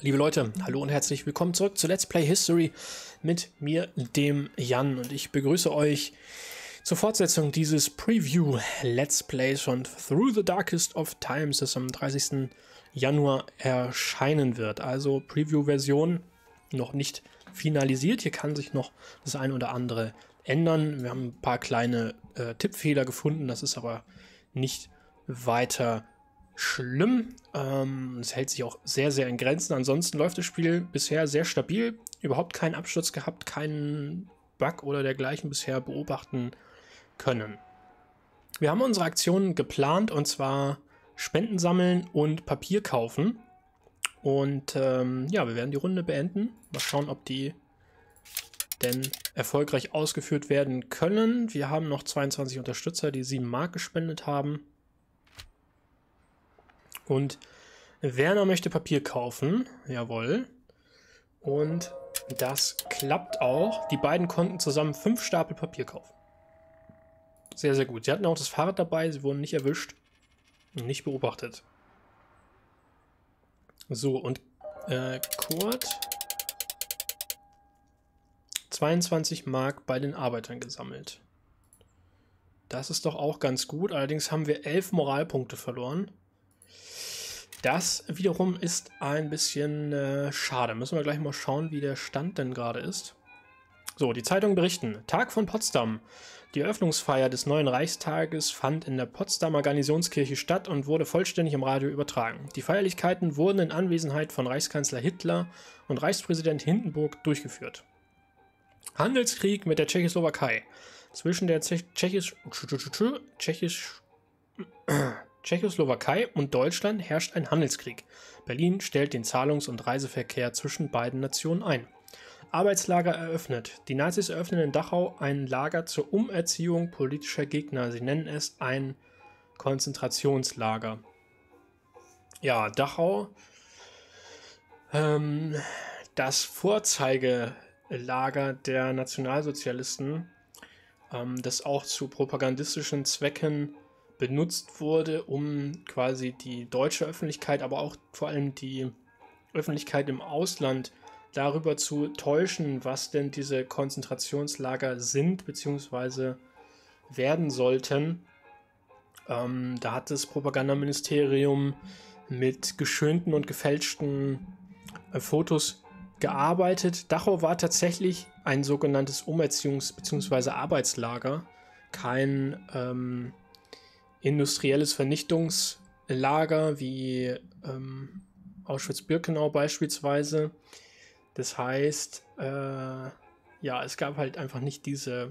Liebe Leute, hallo und herzlich willkommen zurück zu Let's Play History mit mir, dem Jan. Und ich begrüße euch zur Fortsetzung dieses Preview Let's Plays von Through the Darkest of Times, das am 30. Januar erscheinen wird. Also Preview-Version noch nicht finalisiert. Hier kann sich noch das eine oder andere ändern. Wir haben ein paar kleine Tippfehler gefunden, das ist aber nicht weiter schlimm. Es hält sich auch sehr, sehr in Grenzen. Ansonsten läuft das Spiel bisher sehr stabil. Überhaupt keinen Absturz gehabt, keinen Bug oder dergleichen bisher beobachten können. Wir haben unsere Aktionen geplant, und zwar Spenden sammeln und Papier kaufen. Und ja, wir werden die Runde beenden. Mal schauen, ob die denn erfolgreich ausgeführt werden können. Wir haben noch 22 Unterstützer, die 7 Mark gespendet haben. Und Werner möchte Papier kaufen. Jawohl. Und das klappt auch. Die beiden konnten zusammen 5 Stapel Papier kaufen. Sehr, sehr gut. Sie hatten auch das Fahrrad dabei. Sie wurden nicht erwischt und nicht beobachtet. So, und Kurt 22 Mark bei den Arbeitern gesammelt. Das ist doch auch ganz gut. Allerdings haben wir 11 Moralpunkte verloren. Das wiederum ist ein bisschen schade. Müssen wir gleich mal schauen, wie der Stand denn gerade ist. So, die Zeitungen berichten. Tag von Potsdam. Die Eröffnungsfeier des neuen Reichstages fand in der Potsdamer Garnisonskirche statt und wurde vollständig im Radio übertragen. Die Feierlichkeiten wurden in Anwesenheit von Reichskanzler Hitler und Reichspräsident Hindenburg durchgeführt. Handelskrieg mit der Tschechoslowakei. Zwischen der Tschechoslowakei und Deutschland herrscht ein Handelskrieg. Berlin stellt den Zahlungs- und Reiseverkehr zwischen beiden Nationen ein. Arbeitslager eröffnet. Die Nazis eröffnen in Dachau ein Lager zur Umerziehung politischer Gegner. Sie nennen es ein Konzentrationslager. Ja, Dachau. Das Vorzeigelager der Nationalsozialisten, das auch zu propagandistischen Zwecken benutzt wurde, um quasi die deutsche Öffentlichkeit, aber auch vor allem die Öffentlichkeit im Ausland darüber zu täuschen, was denn diese Konzentrationslager sind bzw. werden sollten. Da hat das Propagandaministerium mit geschönten und gefälschten Fotos gearbeitet. Dachau war tatsächlich ein sogenanntes Umerziehungs- bzw. Arbeitslager, kein industrielles Vernichtungslager wie Auschwitz-Birkenau beispielsweise. Das heißt, ja, es gab halt einfach nicht diese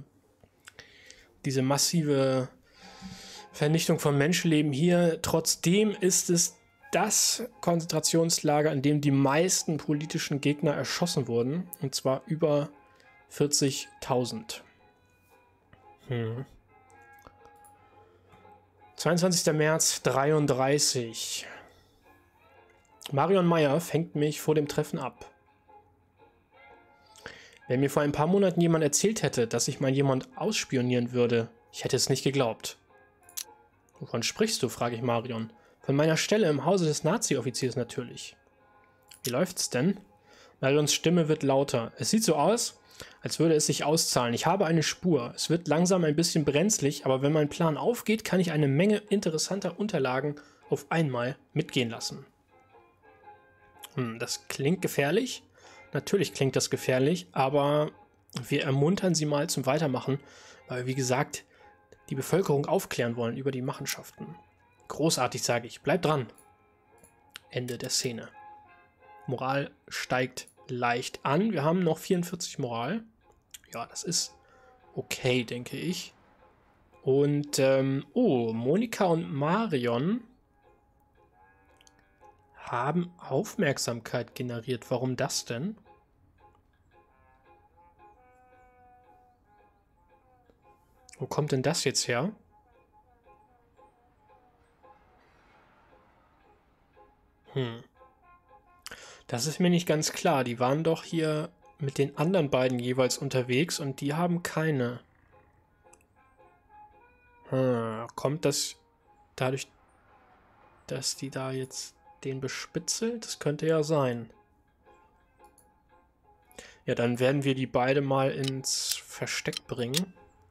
massive Vernichtung von Menschenleben hier. Trotzdem ist es das Konzentrationslager, in dem die meisten politischen Gegner erschossen wurden. Und zwar über 40.000. 22. März 1933. Marion Meyer fängt mich vor dem Treffen ab. Wenn mir vor ein paar Monaten jemand erzählt hätte, dass ich mal jemand ausspionieren würde, ich hätte es nicht geglaubt. Wovon sprichst du, frage ich Marion. Von meiner Stelle im Hause des Nazi-Offiziers natürlich. Wie läuft's denn? Marions Stimme wird lauter. Es sieht so aus, als würde es sich auszahlen. Ich habe eine Spur. Es wird langsam ein bisschen brenzlig, aber wenn mein Plan aufgeht, kann ich eine Menge interessanter Unterlagen auf einmal mitgehen lassen. Das klingt gefährlich. Natürlich klingt das gefährlich, aber wir ermuntern sie mal zum Weitermachen, weil wir, wie gesagt, die Bevölkerung aufklären wollen über die Machenschaften. Großartig, sage ich. Bleib dran. Ende der Szene. Moral steigt leicht an. Wir haben noch 44 Moral. Ja, das ist okay, denke ich. Und, Monika und Marion haben Aufmerksamkeit generiert. Warum das denn? Wo kommt denn das jetzt her? Das ist mir nicht ganz klar. Die waren doch hier mit den anderen beiden jeweils unterwegs und die haben keine. Kommt das dadurch, dass die da jetzt den bespitzelt? Das könnte ja sein. Ja, dann werden wir die beide mal ins Versteck bringen.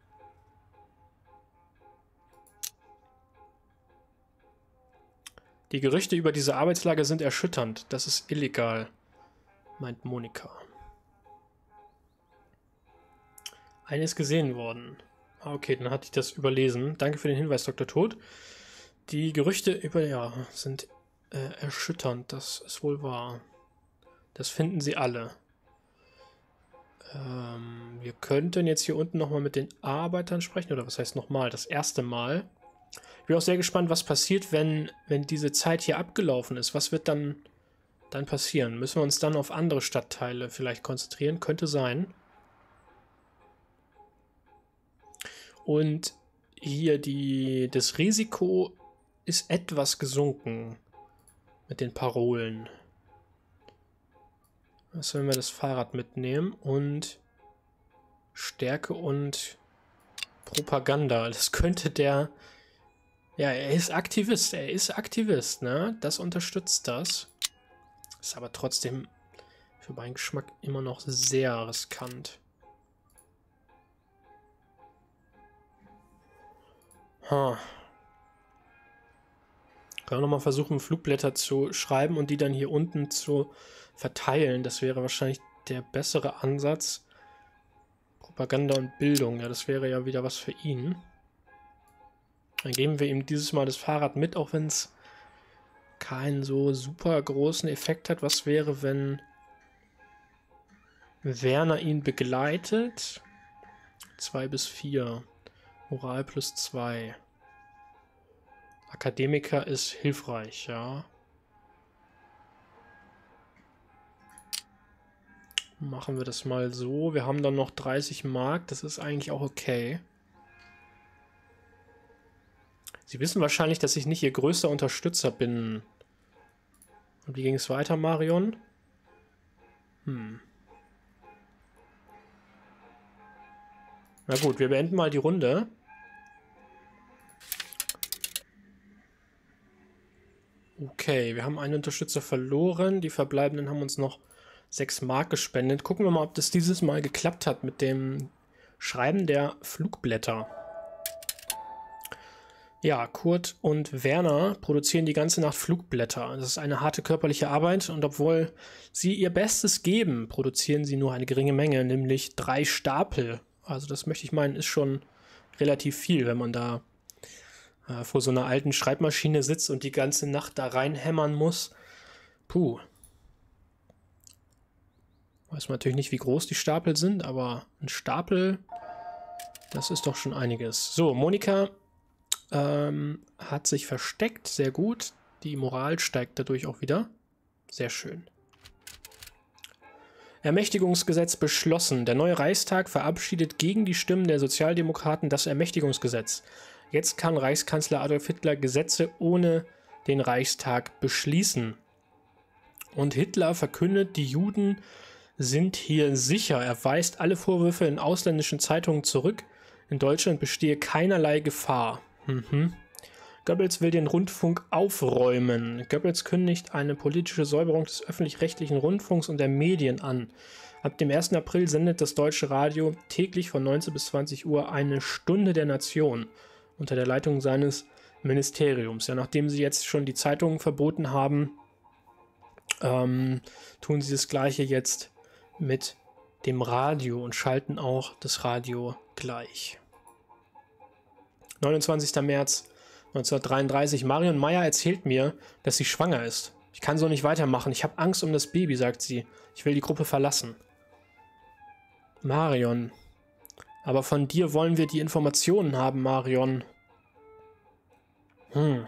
Die Gerüchte über diese Arbeitslager sind erschütternd. Das ist illegal, meint Monika. Eine ist gesehen worden. Ah, okay, dann hatte ich das überlesen. Danke für den Hinweis, Dr. Tod. Die Gerüchte über, ja, sind erschütternd. Das ist wohl wahr. Das finden sie alle. Wir könnten jetzt hier unten nochmal mit den Arbeitern sprechen. Oder was heißt nochmal? Das erste Mal. Ich bin auch sehr gespannt, was passiert, wenn diese Zeit hier abgelaufen ist. Was wird dann passieren? Müssen wir uns dann auf andere Stadtteile vielleicht konzentrieren? Könnte sein. Und hier das Risiko ist etwas gesunken mit den Parolen. Was, wenn wir das Fahrrad mitnehmen und Stärke und Propaganda. Das könnte der... Ja, er ist Aktivist, ne? Das unterstützt das. Ist aber trotzdem für meinen Geschmack immer noch sehr riskant. Können wir nochmal versuchen, Flugblätter zu schreiben und die dann hier unten zu verteilen. Das wäre wahrscheinlich der bessere Ansatz. Propaganda und Bildung, ja, das wäre ja wieder was für ihn. Dann geben wir ihm dieses Mal das Fahrrad mit, auch wenn es keinen so super großen Effekt hat. Was wäre, wenn Werner ihn begleitet? 2 bis 4. Moral plus 2. Akademiker ist hilfreich, ja. Machen wir das mal so. Wir haben dann noch 30 Mark. Das ist eigentlich auch okay. Sie wissen wahrscheinlich, dass ich nicht Ihr größter Unterstützer bin. Und wie ging es weiter, Marion? Na gut, wir beenden mal die Runde. Okay, wir haben einen Unterstützer verloren. Die Verbleibenden haben uns noch 6 Mark gespendet. Gucken wir mal, ob das dieses Mal geklappt hat mit dem Schreiben der Flugblätter. Ja, Kurt und Werner produzieren die ganze Nacht Flugblätter. Das ist eine harte körperliche Arbeit und obwohl sie ihr Bestes geben, produzieren sie nur eine geringe Menge, nämlich 3 Stapel. Also das möchte ich meinen, ist schon relativ viel, wenn man da vor so einer alten Schreibmaschine sitzt und die ganze Nacht da reinhämmern muss. Puh. Weiß man natürlich nicht, wie groß die Stapel sind, aber ein Stapel, das ist doch schon einiges. So, Monika hat sich versteckt, sehr gut. Die Moral steigt dadurch auch wieder. Sehr schön. Ermächtigungsgesetz beschlossen. Der neue Reichstag verabschiedet gegen die Stimmen der Sozialdemokraten das Ermächtigungsgesetz. Jetzt kann Reichskanzler Adolf Hitler Gesetze ohne den Reichstag beschließen. Und Hitler verkündet, die Juden sind hier sicher. Er weist alle Vorwürfe in ausländischen Zeitungen zurück. In Deutschland bestehe keinerlei Gefahr. Goebbels will den Rundfunk aufräumen. Goebbels kündigt eine politische Säuberung des öffentlich-rechtlichen Rundfunks und der Medien an. Ab dem 1. April sendet das Deutsche Radio täglich von 19 bis 20 Uhr eine Stunde der Nation unter der Leitung seines Ministeriums. Ja, nachdem sie jetzt schon die Zeitungen verboten haben, tun sie das Gleiche jetzt mit dem Radio und schalten auch das Radio gleich. 29. März 1933. Marion Meyer erzählt mir, dass sie schwanger ist. Ich kann so nicht weitermachen. Ich habe Angst um das Baby, sagt sie. Ich will die Gruppe verlassen. Marion. Aber von dir wollen wir die Informationen haben, Marion. Du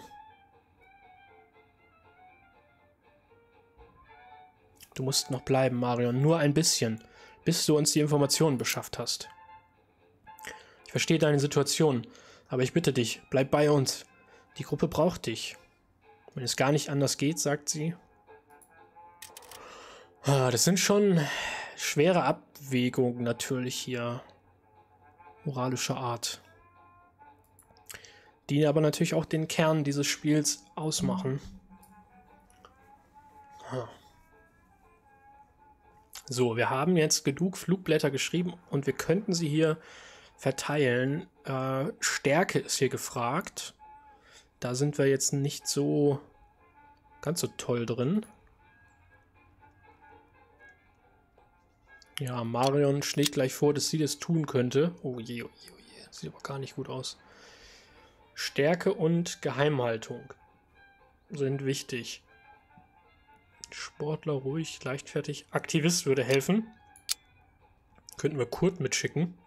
musst noch bleiben, Marion. Nur ein bisschen, bis du uns die Informationen beschafft hast. Ich verstehe deine Situation. Aber ich bitte dich, bleib bei uns. Die Gruppe braucht dich. Wenn es gar nicht anders geht, sagt sie. Das sind schon schwere Abwägungen natürlich hier. Moralischer Art. Die aber natürlich auch den Kern dieses Spiels ausmachen. So, wir haben jetzt genug Flugblätter geschrieben und wir könnten sie hier verteilen. Stärke ist hier gefragt. Da sind wir jetzt nicht so ganz so toll drin. Ja, Marion schlägt gleich vor, dass sie das tun könnte. Oh je, oh je, oh je. Sieht aber gar nicht gut aus. Stärke und Geheimhaltung sind wichtig. Sportler, ruhig, leichtfertig. Aktivist würde helfen. Könnten wir Kurt mitschicken.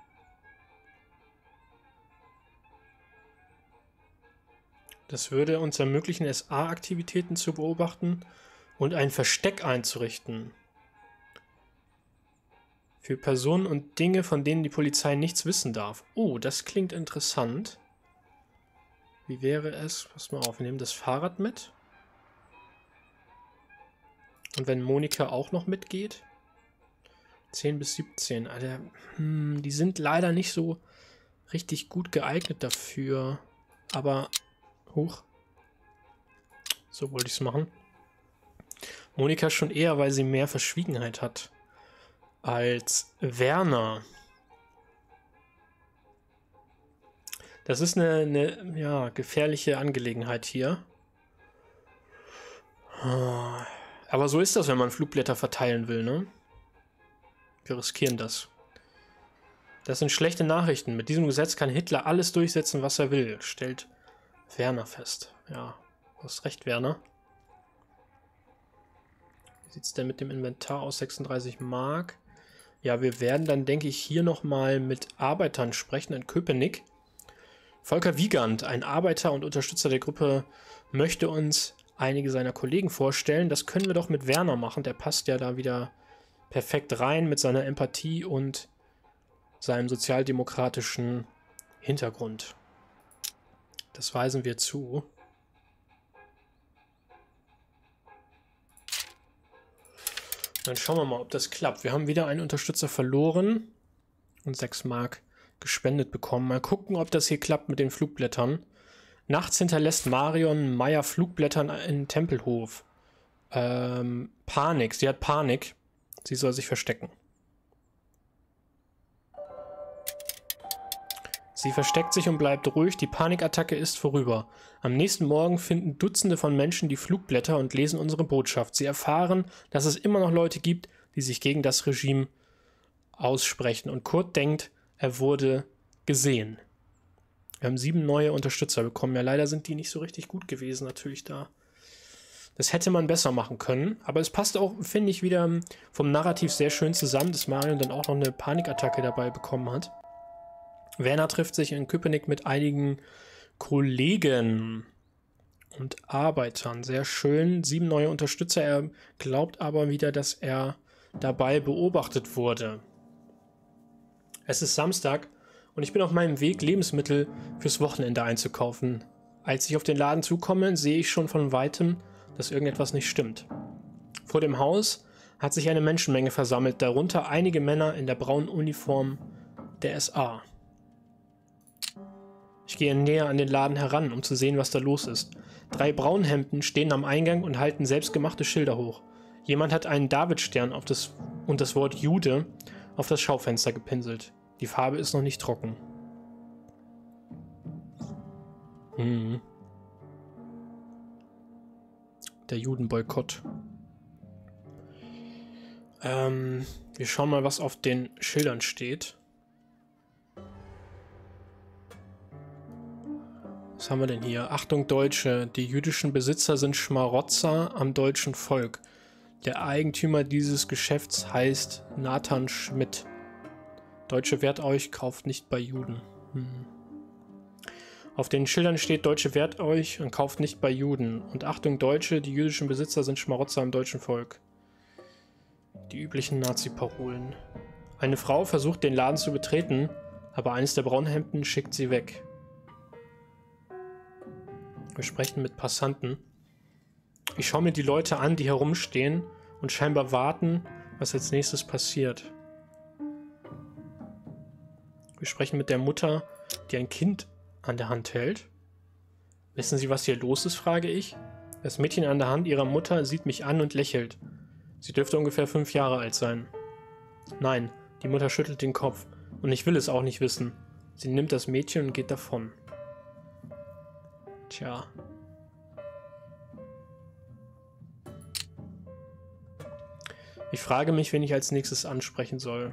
Das würde uns ermöglichen, SA-Aktivitäten zu beobachten und ein Versteck einzurichten. Für Personen und Dinge, von denen die Polizei nichts wissen darf. Oh, das klingt interessant. Wie wäre es? Pass mal auf, wir nehmen das Fahrrad mit. Und wenn Monika auch noch mitgeht? 10 bis 17. Alter, die sind leider nicht so richtig gut geeignet dafür. Aber, hoch. So wollte ich es machen. Monika schon eher, weil sie mehr Verschwiegenheit hat als Werner. Das ist eine ja, gefährliche Angelegenheit hier. Aber so ist das, wenn man Flugblätter verteilen will, ne? Wir riskieren das. Das sind schlechte Nachrichten. Mit diesem Gesetz kann Hitler alles durchsetzen, was er will, stellt Werner fest. Ja, du hast recht, Werner. Wie sieht es denn mit dem Inventar aus? 36 Mark. Ja, wir werden dann, denke ich, hier nochmal mit Arbeitern sprechen in Köpenick. Volker Wiegand, ein Arbeiter und Unterstützer der Gruppe, möchte uns einige seiner Kollegen vorstellen. Das können wir doch mit Werner machen. Der passt ja da wieder perfekt rein mit seiner Empathie und seinem sozialdemokratischen Hintergrund. Das weisen wir zu. Dann schauen wir mal, ob das klappt. Wir haben wieder einen Unterstützer verloren und 6 Mark gespendet bekommen. Mal gucken, ob das hier klappt mit den Flugblättern. Nachts hinterlässt Marion Meier Flugblättern in Tempelhof. Panik. Sie hat Panik. Sie soll sich verstecken. Sie versteckt sich und bleibt ruhig. Die Panikattacke ist vorüber. Am nächsten Morgen finden Dutzende von Menschen die Flugblätter und lesen unsere Botschaft. Sie erfahren, dass es immer noch Leute gibt, die sich gegen das Regime aussprechen. Und Kurt denkt, er wurde gesehen. Wir haben 7 neue Unterstützer bekommen. Ja, leider sind die nicht so richtig gut gewesen, natürlich da. Das hätte man besser machen können. Aber es passt auch, finde ich, wieder vom Narrativ sehr schön zusammen, dass Marion dann auch noch eine Panikattacke dabei bekommen hat. Werner trifft sich in Köpenick mit einigen Kollegen und Arbeitern. Sehr schön. 7 neue Unterstützer. Er glaubt aber wieder, dass er dabei beobachtet wurde. Es ist Samstag und ich bin auf meinem Weg, Lebensmittel fürs Wochenende einzukaufen. Als ich auf den Laden zukomme, sehe ich schon von Weitem, dass irgendetwas nicht stimmt. Vor dem Haus hat sich eine Menschenmenge versammelt, darunter einige Männer in der braunen Uniform der SA. Ich gehe näher an den Laden heran, um zu sehen, was da los ist. 3 Braunhemden stehen am Eingang und halten selbstgemachte Schilder hoch. Jemand hat einen Davidstern und das Wort Jude auf das Schaufenster gepinselt. Die Farbe ist noch nicht trocken. Der Judenboykott. Wir schauen mal, was auf den Schildern steht. Was haben wir denn hier? Achtung Deutsche, die jüdischen Besitzer sind Schmarotzer am deutschen Volk. Der Eigentümer dieses Geschäfts heißt Nathan Schmidt. Deutsche wehrt euch, kauft nicht bei Juden. Auf den Schildern steht, Deutsche wehrt euch und kauft nicht bei Juden. Und Achtung Deutsche, die jüdischen Besitzer sind Schmarotzer am deutschen Volk. Die üblichen Nazi-Parolen. Eine Frau versucht den Laden zu betreten, aber eines der Braunhemden schickt sie weg. Wir sprechen mit Passanten. Ich schaue mir die Leute an, die herumstehen und scheinbar warten, was als nächstes passiert. Wir sprechen mit der Mutter, die ein Kind an der Hand hält. Wissen Sie, was hier los ist, frage ich. Das Mädchen an der Hand ihrer Mutter sieht mich an und lächelt. Sie dürfte ungefähr 5 Jahre alt sein. Nein, die Mutter schüttelt den Kopf. Und ich will es auch nicht wissen. Sie nimmt das Mädchen und geht davon. Tja. Ich frage mich, wen ich als nächstes ansprechen soll.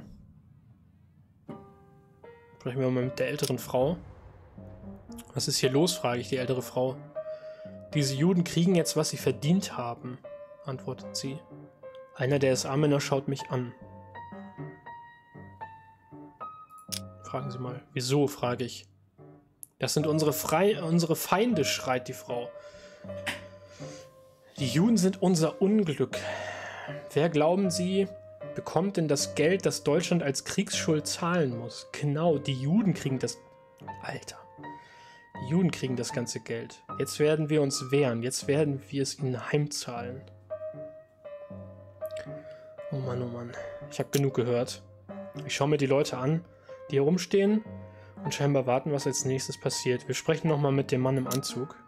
Sprechen wir mal mit der älteren Frau. Was ist hier los, frage ich die ältere Frau. Diese Juden kriegen jetzt, was sie verdient haben, antwortet sie. Einer der SA-Männer schaut mich an. Fragen Sie mal. Wieso, frage ich. Das sind unsere Feinde, schreit die Frau. Die Juden sind unser Unglück. Wer, glauben Sie, bekommt denn das Geld, das Deutschland als Kriegsschuld zahlen muss? Genau, die Juden kriegen das... Alter. Die Juden kriegen das ganze Geld. Jetzt werden wir uns wehren. Jetzt werden wir es ihnen heimzahlen. Oh Mann, oh Mann. Ich habe genug gehört. Ich schaue mir die Leute an, die hier rumstehen und scheinbar warten, was als nächstes passiert. Wir sprechen nochmal mit dem Mann im Anzug.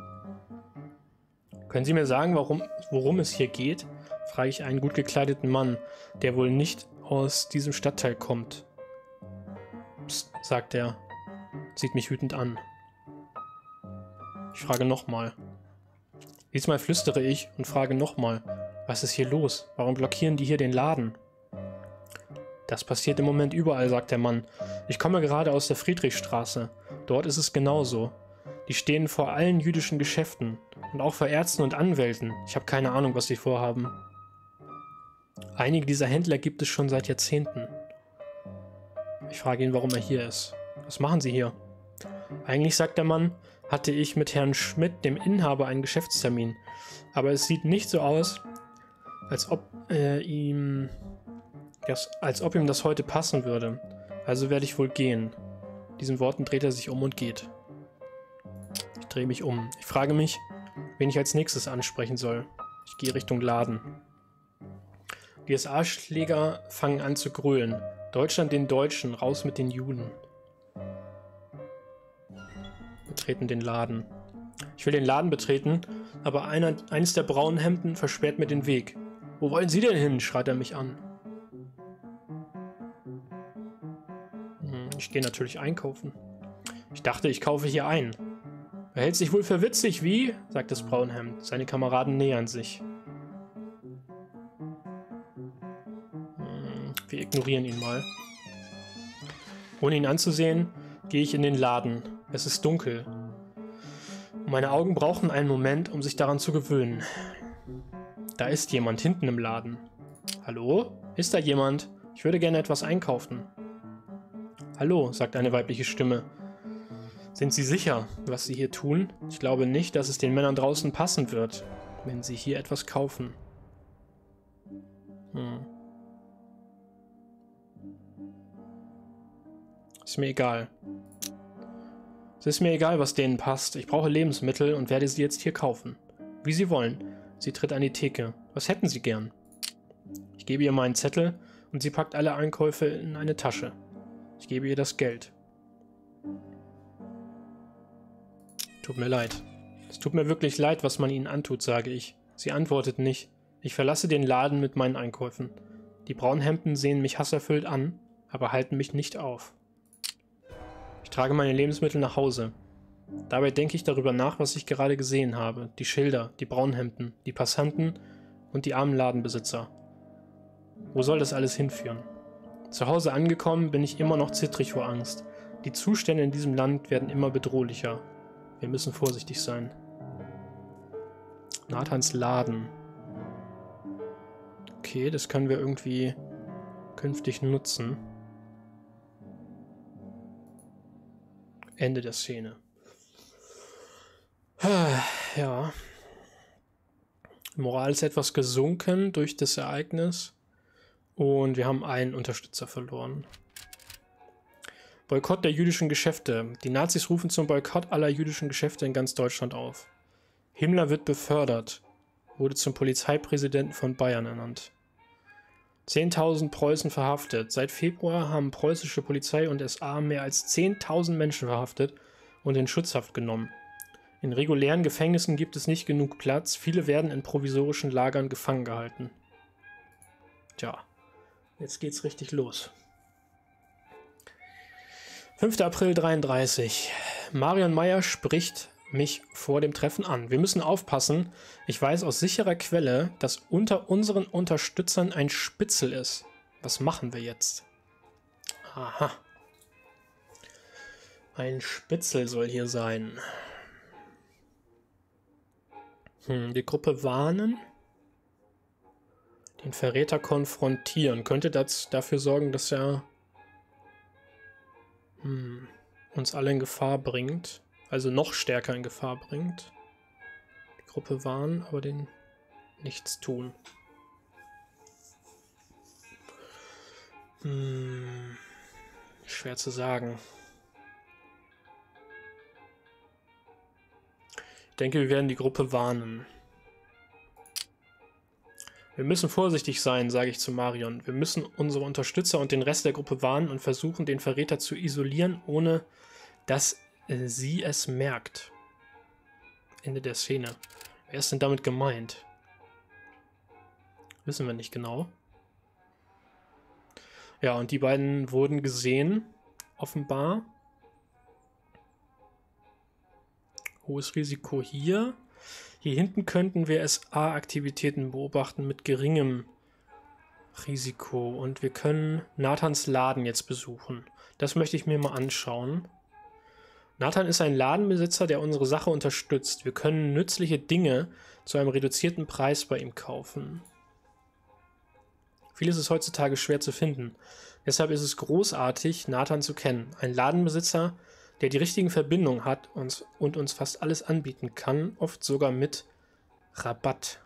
Können Sie mir sagen, worum es hier geht? Frage ich einen gut gekleideten Mann, der wohl nicht aus diesem Stadtteil kommt. Psst, sagt er, sieht mich wütend an. Ich frage nochmal. Diesmal flüstere ich und frage nochmal, was ist hier los? Warum blockieren die hier den Laden? Das passiert im Moment überall, sagt der Mann. Ich komme gerade aus der Friedrichstraße. Dort ist es genauso. Die stehen vor allen jüdischen Geschäften und auch vor Ärzten und Anwälten. Ich habe keine Ahnung, was sie vorhaben. Einige dieser Händler gibt es schon seit Jahrzehnten. Ich frage ihn, warum er hier ist. Was machen Sie hier? Eigentlich, sagt der Mann, hatte ich mit Herrn Schmidt, dem Inhaber, einen Geschäftstermin. Aber es sieht nicht so aus, als ob ihm das heute passen würde. Also werde ich wohl gehen. Diesen Worten dreht er sich um und geht. Ich drehe mich um. Ich frage mich, wen ich als nächstes ansprechen soll. Ich gehe Richtung Laden. Die SA-Schläger fangen an zu grölen. Deutschland den Deutschen, raus mit den Juden. Betreten den Laden. Ich will den Laden betreten, aber eines der braunen Hemden versperrt mir den Weg. Wo wollen Sie denn hin? Schreit er mich an. Ich gehe natürlich einkaufen. Ich dachte, ich kaufe hier ein. Er hält sich wohl für witzig, wie? Sagt das Braunhemd. Seine Kameraden nähern sich. Wir ignorieren ihn mal. Ohne ihn anzusehen, gehe ich in den Laden. Es ist dunkel. Meine Augen brauchen einen Moment, um sich daran zu gewöhnen. Da ist jemand hinten im Laden. Hallo? Ist da jemand? Ich würde gerne etwas einkaufen. Hallo, sagt eine weibliche Stimme. Sind Sie sicher, was Sie hier tun? Ich glaube nicht, dass es den Männern draußen passen wird, wenn Sie hier etwas kaufen. Ist mir egal. Es ist mir egal, was denen passt. Ich brauche Lebensmittel und werde sie jetzt hier kaufen. Wie Sie wollen. Sie tritt an die Theke. Was hätten Sie gern? Ich gebe ihr meinen Zettel und sie packt alle Einkäufe in eine Tasche. Ich gebe ihr das Geld. Tut mir leid. Es tut mir wirklich leid, was man ihnen antut, sage ich. Sie antwortet nicht. Ich verlasse den Laden mit meinen Einkäufen. Die Braunhemden sehen mich hasserfüllt an, aber halten mich nicht auf. Ich trage meine Lebensmittel nach Hause. Dabei denke ich darüber nach, was ich gerade gesehen habe. Die Schilder, die Braunhemden, die Passanten und die armen Ladenbesitzer. Wo soll das alles hinführen? Zu Hause angekommen, bin ich immer noch zittrig vor Angst. Die Zustände in diesem Land werden immer bedrohlicher. Wir müssen vorsichtig sein. Nathans Laden. Okay, das können wir irgendwie künftig nutzen. Ende der Szene. Ja. Moral ist etwas gesunken durch das Ereignis. Und wir haben einen Unterstützer verloren. Boykott der jüdischen Geschäfte. Die Nazis rufen zum Boykott aller jüdischen Geschäfte in ganz Deutschland auf. Himmler wird befördert. Wurde zum Polizeipräsidenten von Bayern ernannt. 10.000 Preußen verhaftet. Seit Februar haben preußische Polizei und SA mehr als 10.000 Menschen verhaftet und in Schutzhaft genommen. In regulären Gefängnissen gibt es nicht genug Platz. Viele werden in provisorischen Lagern gefangen gehalten. Tja, Jetzt geht's richtig los. 5. April 33. Marion Meyer spricht mich vor dem Treffen an. Wir müssen aufpassen. Ich weiß aus sicherer Quelle, dass unter unseren Unterstützern ein Spitzel ist. Was machen wir jetzt? Aha. Ein Spitzel soll hier sein. Die Gruppe warnen. Den Verräter konfrontieren. Könnte das dafür sorgen, dass er uns alle in Gefahr bringt. Also noch stärker in Gefahr bringt. Die Gruppe warnen, aber den nichts tun. Schwer zu sagen. Ich denke, wir werden die Gruppe warnen. Wir müssen vorsichtig sein, sage ich zu Marion. Wir müssen unsere Unterstützer und den Rest der Gruppe warnen und versuchen, den Verräter zu isolieren, ohne dass sie es merkt. Ende der Szene. Wer ist denn damit gemeint? Wissen wir nicht genau. Ja, und die beiden wurden gesehen, offenbar. Hohes Risiko hier. Hier hinten könnten wir SA-Aktivitäten beobachten mit geringem Risiko. Und wir können Nathans Laden jetzt besuchen. Das möchte ich mir mal anschauen. Nathan ist ein Ladenbesitzer, der unsere Sache unterstützt. Wir können nützliche Dinge zu einem reduzierten Preis bei ihm kaufen. Vieles ist heutzutage schwer zu finden. Deshalb ist es großartig, Nathan zu kennen. Ein Ladenbesitzer, der die richtigen Verbindungen hat und uns fast alles anbieten kann, oft sogar mit Rabatt.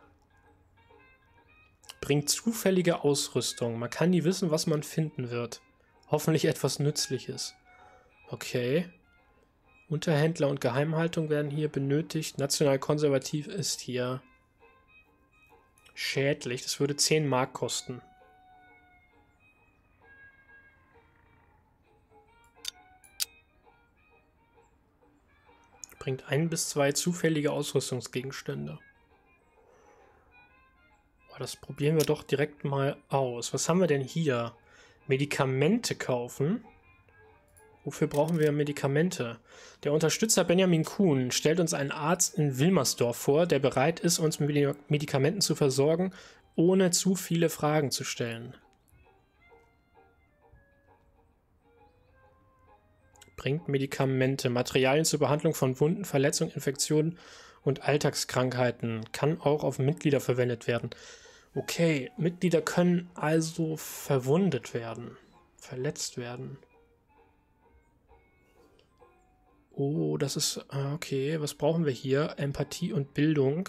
Bringt zufällige Ausrüstung. Man kann nie wissen, was man finden wird. Hoffentlich etwas Nützliches. Okay. Unterhändler und Geheimhaltung werden hier benötigt. National konservativ ist hier schädlich. Das würde 10 Mark kosten. Bringt 1 bis 2 zufällige Ausrüstungsgegenstände. Das probieren wir doch direkt mal aus. Was haben wir denn hier? Medikamente kaufen. Wofür brauchen wir Medikamente? Der Unterstützer Benjamin Kuhn stellt uns einen Arzt in Wilmersdorf vor, der bereit ist, uns mit Medikamenten zu versorgen, ohne zu viele Fragen zu stellen. Bringt Medikamente, Materialien zur Behandlung von Wunden, Verletzungen, Infektionen und Alltagskrankheiten. Kann auch auf Mitglieder verwendet werden. Okay, Mitglieder können also verwundet werden, verletzt werden. Oh, das ist... Okay, was brauchen wir hier? Empathie und Bildung.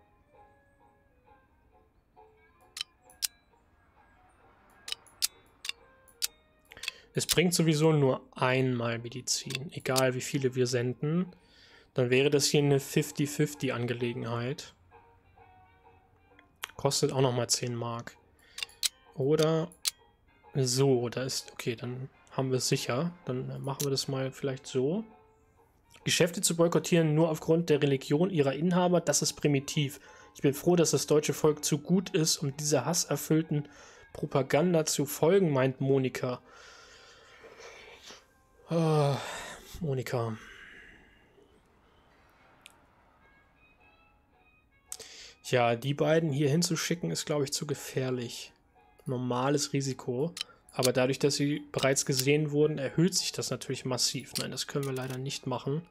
Es bringt sowieso nur einmal Medizin, egal wie viele wir senden. Dann wäre das hier eine 50-50 Angelegenheit. Kostet auch nochmal 10 Mark. Oder so, da ist... Okay, dann haben wir es sicher. Dann machen wir das mal vielleicht so. Geschäfte zu boykottieren nur aufgrund der Religion ihrer Inhaber, das ist primitiv. Ich bin froh, dass das deutsche Volk zu gut ist, um dieser hasserfüllten Propaganda zu folgen, meint Monika. Monika. Tja, die beiden hier hinzuschicken, ist, glaube ich, zu gefährlich. Normales Risiko. Aber dadurch, dass sie bereits gesehen wurden, erhöht sich das natürlich massiv. Nein, das können wir leider nicht machen.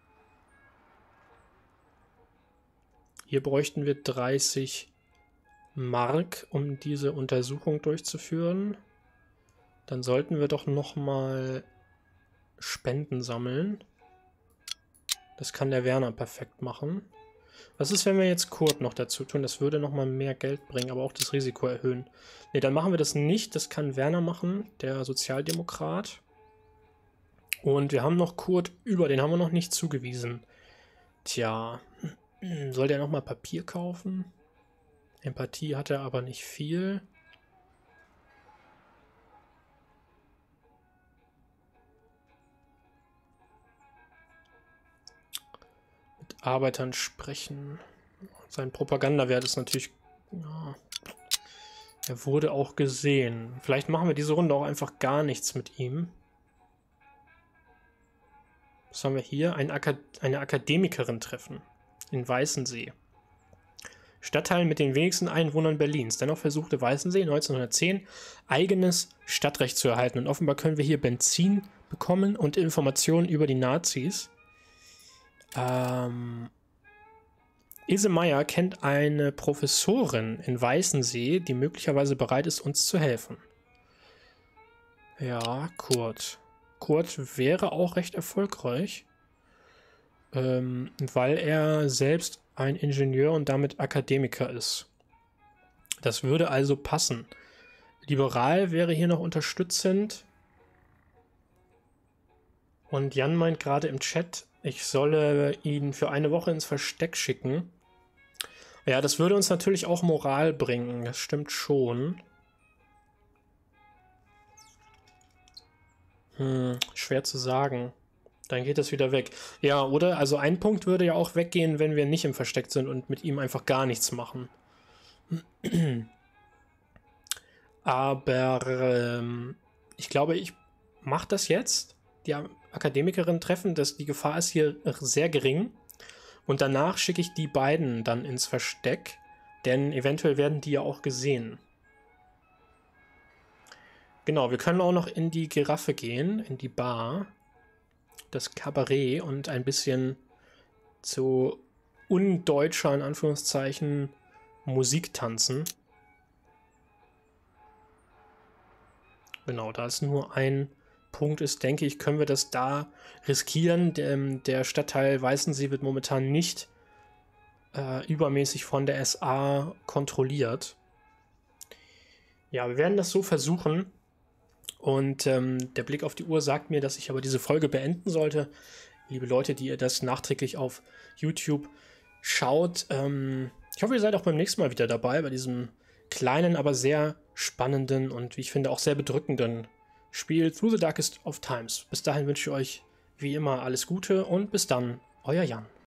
Hier bräuchten wir 30 Mark, um diese Untersuchung durchzuführen. Dann sollten wir doch nochmal Spenden sammeln. Das kann der Werner perfekt machen. Was ist, wenn wir jetzt Kurt noch dazu tun? Das würde nochmal mehr Geld bringen, aber auch das Risiko erhöhen. Ne, dann machen wir das nicht. Das kann Werner machen, der Sozialdemokrat. Und wir haben noch Kurt über, den haben wir noch nicht zugewiesen. Tja, soll der nochmal Papier kaufen? Empathie hat er aber nicht viel. Mit Arbeitern sprechen. Sein Propagandawert ist natürlich... Ja, Er wurde auch gesehen. Vielleicht machen wir diese Runde auch einfach gar nichts mit ihm. Was haben wir hier? Eine Akademikerin treffen. In Weißensee. Stadtteil mit den wenigsten Einwohnern Berlins. Dennoch versuchte Weißensee 1910 eigenes Stadtrecht zu erhalten. Und offenbar können wir hier Benzin bekommen und Informationen über die Nazis. Ise Meyer kennt eine Professorin in Weißensee, die möglicherweise bereit ist, uns zu helfen. Ja, Kurt. Kurt wäre auch recht erfolgreich, weil er selbst ein Ingenieur und damit Akademiker ist. Das würde also passen. Liberal wäre hier noch unterstützend. Und Jan meint gerade im Chat, ich solle ihn für eine Woche ins Versteck schicken. Ja, das würde uns natürlich auch Moral bringen. Das stimmt schon. Schwer zu sagen. Dann geht das wieder weg. Ja, oder? Also ein Punkt würde ja auch weggehen, wenn wir nicht im Versteck sind und mit ihm einfach gar nichts machen. Aber ich glaube, ich mache das jetzt. Die Akademikerin treffen, die Gefahr ist hier sehr gering. Und danach schicke ich die beiden dann ins Versteck, denn eventuell werden die ja auch gesehen. Genau, wir können auch noch in die Giraffe gehen, in die Bar, das Kabarett und ein bisschen zu undeutscher, in Anführungszeichen, Musik tanzen. Genau, da es nur ein Punkt ist, denke ich, können wir das da riskieren. Der Stadtteil Weißensee wird momentan nicht übermäßig von der SA kontrolliert. Ja, wir werden das so versuchen. Und der Blick auf die Uhr sagt mir, dass ich aber diese Folge beenden sollte. Liebe Leute, die ihr das nachträglich auf YouTube schaut. Ich hoffe, ihr seid auch beim nächsten Mal wieder dabei, bei diesem kleinen, aber sehr spannenden und, wie ich finde, auch sehr bedrückenden Spiel Through the Darkest of Times. Bis dahin wünsche ich euch wie immer alles Gute und bis dann, euer Jan.